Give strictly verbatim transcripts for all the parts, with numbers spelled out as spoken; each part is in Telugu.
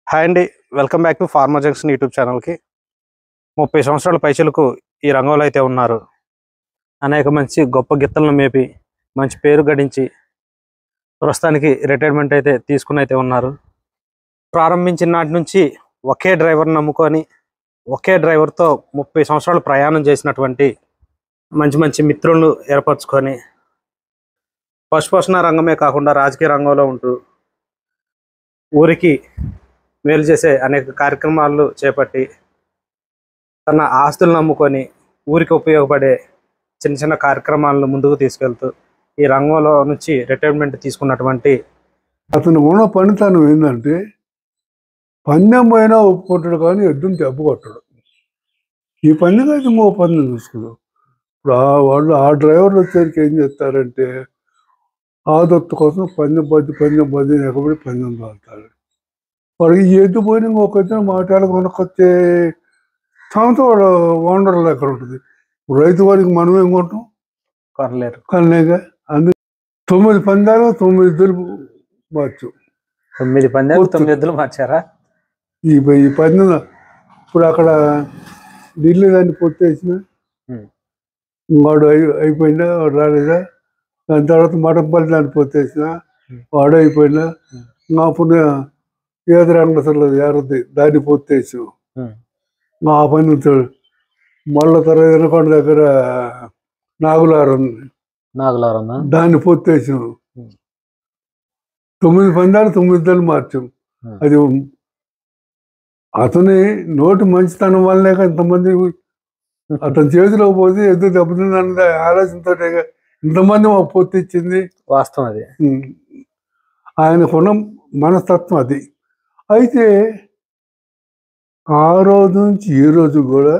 హాయ్ అండి, welcome back to Farmer Junction YouTube ఛానల్కి. ముప్పై సంవత్సరాల పైచలకు ఈ రంగంలో అయితే ఉన్నారు. అనేక మంచి గొప్ప గిత్తలను మేపి మంచి పేరు గడించి ప్రస్తుతానికి రిటైర్మెంట్ అయితే తీసుకుని అయితే ఉన్నారు. ప్రారంభించిన నాటి నుంచి ఒకే డ్రైవర్ని నమ్ముకొని ఒకే డ్రైవర్తో ముప్పై సంవత్సరాలు ప్రయాణం చేసినటువంటి మంచి మంచి మిత్రులను ఏర్పరచుకొని పశుపోషణ రంగమే కాకుండా రాజకీయ రంగంలో ఉంటూ ఊరికి మేలు చేసే అనేక కార్యక్రమాలు చేపట్టి తన ఆస్తులను నమ్ముకొని ఊరికి ఉపయోగపడే చిన్న చిన్న కార్యక్రమాలను ముందుకు తీసుకెళ్తూ ఈ రంగంలో నుంచి రిటైర్మెంట్ తీసుకున్నటువంటి అతను ఉన్న పనితనం ఏంటంటే పందెం పైన ఒప్పుకుంటాడు కానీ ఎద్దుని దెబ్బ కొట్టాడు. ఈ పందెం అయితే ఇంకో పందెం చూసుకున్నాడు. ఇప్పుడు ఆ వాళ్ళు ఆ డ్రైవర్లు వచ్చేసరికి ఏం చేస్తారంటే ఆదత్తు కోసం పందెం పద్ది పందెం పద్ది ఎక్కబడి పందెం తాగుతాడు. వాడికి ఈ ఎద్దు పోయిన ఇంకొక మాట్లాడ కొనుక్కొచ్చే సంవత్సరం వాడు ఓనర్లు ఎక్కడ ఉంటుంది. రైతు వారికి మనం ఏం కొంటాం కొనలేరు కనలేగా. అందుకే తొమ్మిది పందాలు తొమ్మిది ఎద్దులు మార్చు తొమ్మిది పందాలు తొమ్మిది ఎద్దులు మార్చారా? ఈ ఈ పందెం ఇప్పుడు అక్కడ ఢిల్లీ దాన్ని పొత్తేసిన వాడు అయి అయిపోయినా వాడు రాలేదా. దాని తర్వాత మఠంపల్లి దాన్ని పొత్తేసిన వాడు అయిపోయినా నా పుణ్య ఏదరంగసలు ఏరది దాన్ని పొత్తేసాం. మా పని మళ్ళీ తర్వాత వెనకొండ దగ్గర నాగులారం నాగులారం దాన్ని పొత్తేసాం. తొమ్మిది పందాలు తొమ్మిది దళ్ళు మార్చాం. అది అతని నోటి మంచితనం వల్లనే ఇంతమంది అతని చేతిలో పోతే ఎద్దు దెబ్బతిందన్న ఆలోచనతో ఇంతమంది మా పొత్తు ఇచ్చింది. వాస్తవం అది. ఆయనకున్న మనస్తత్వం అది. అయితే ఆ రోజు నుంచి ఈ రోజు కూడా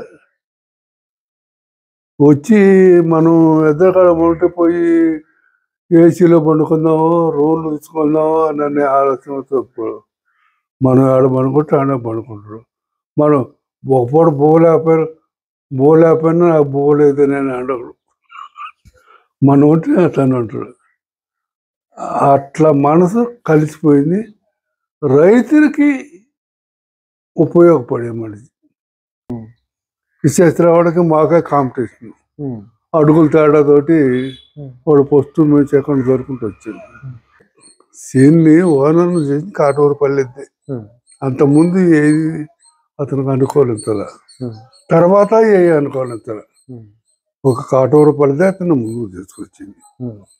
వచ్చి మనం ఎద్దరికాడ ఉంటే పోయి ఏసీలో పండుకుందామో రోడ్లు తీసుకుందామో అనే ఆలోచనతో మనం ఆడ పడుకుంటే ఆడ పడుకుంటారు. మనం ఒక పూట పోలేకపోయినా పోలేకపోయినా నాకు పోలేదు నేను అంటాడు. మనం ఉంటే తను అంటాడు. అట్లా మనసు కలిసిపోయింది. రైతులకి ఉపయోగపడే మనిషి. విశేషరావుడికి మాకే కాంపిటీషన్. అడుగుల తేడాతోటి వాడు పొస్తు మేము చెక్కడ దొరుకుంటూ వచ్చింది. సీన్ని ఓనర్ను చేసి కాటూరు పల్లెద్ది. అంతకుముందు ఏది అతనికి అనుకోలేతల, తర్వాత ఏ అనుకోలేతల ఒక కాటూరు పల్లెదే అతను ముందుకు తీసుకొచ్చింది.